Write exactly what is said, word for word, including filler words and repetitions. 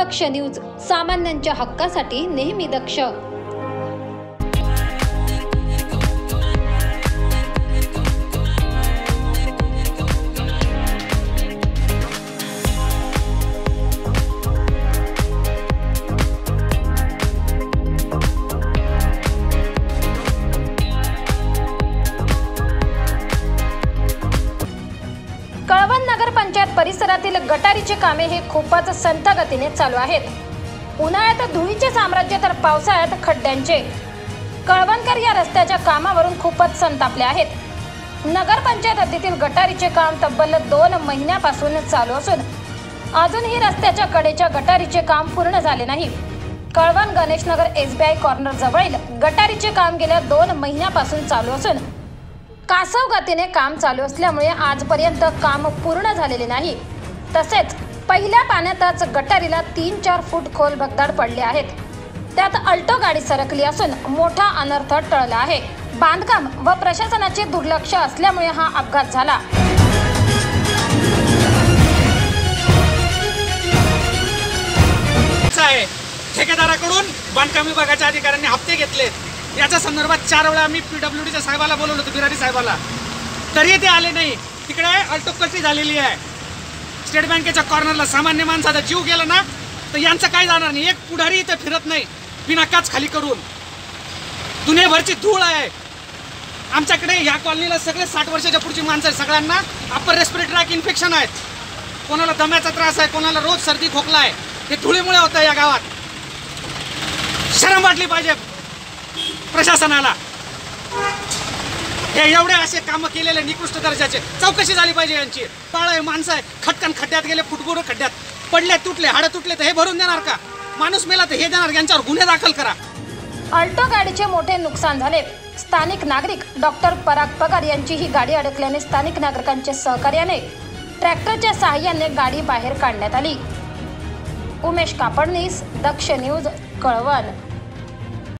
दक्ष news, सामान्यांच्या हक्कासाठी नेहमी दक्ष। कळवण नगर पंचायत परिसरातील गटारीचे कामे हे खूपच संथ गतीने चालू आहेत। उन्हाळ्यात धुळीचे साम्राज्य तर पावसाळ्यात खड्ड्यांचे। कळवणकर या रस्त्याच्या कामावरून खूपच संतापले आहेत। नगर पंचायत हद्दीतील गटारीचे काम तब्बल दोन महिन्यापासून चालू असून अजूनही रस्त्याच्या कडेच्या गटारीचे काम पूर्ण झाले नाही। कळवण गणेशनगर एसबीआय कॉर्नर जवळील गटारीचे काम गेल्या दोन महिन्यापासून चालू असून कासव गतीने काम चालू असल्यामुळे आजपर्यंत काम पूर्ण झालेले नाही। तसेच पहिल्या पाण्यातच गटारीला तीन चार फूट खोल भगदाड पडले आहेत। त्यात अल्टो गाडी सरकली असून मोठा अनर्थ टळला आहे। बांधकाम व प्रशासनाचे दुर्लक्ष असल्यामुळे हा अपघात झाला। ठेकेदाराकडून बांधकाम विभागाच्या अधिकाऱ्यांनी हप्ते घेतले। याच्या संदर्भात चार वेळा मी पीडब्ल्यूडीच्या साहेबाला बोलवलं होतं, बिरारी साहेबाला, तरी ते आले नाही। तिकडे अल्टो कल्टी झालेली आहे। स्टेट बँकेच्या कॉर्नरला सामान्य माणसाचा जीव गेला ना तर यांचं काय जाणार नाही। एक पुढारी इथे फिरत नाही बिना काच खाली करून। दुनियाभरची धूळ आहे आमच्याकडे। या कॉलनीला सगळे साठ वर्षाच्या पुढची माणसं आहेत। सगळ्यांना अप्पर रेस्पिरेटरी ट्रॅक इन्फेक्शन आहेत। कोणाला दम्याचा त्रास आहे, कोणाला रोज सर्दी खोकला आहे। हे धुळीमुळे होतं या गावात। शरम वाटली पाहिजे प्रशासनाला। हे एवढे असे काम केलेले निकृष्ट दर्जाचे चौकशी झाली पाहिजे यांची। पाळ माणसं आहे, खटकन खड्ड्यात गेले, फुटबुड खड्ड्यात पडले, तुटले, हाडं तुटले तर हे भरून देणार का? माणूस मेला तर हे देणार? यांच्यावर गुन्हे दाखल करा। अल्टो गाडीचे मोठे नुकसान झाले। स्थानिक नागरिक डॉक्टर पराग पगार यांची ही गाडी अडकल्याने स्थानिक नागरिकांच्या सहकार्याने ट्रॅक्टरच्या सहाय्याने गाडी बाहेर काढण्यात आली। उमेश कापडनीस, दक्ष न्यूज, कळवण।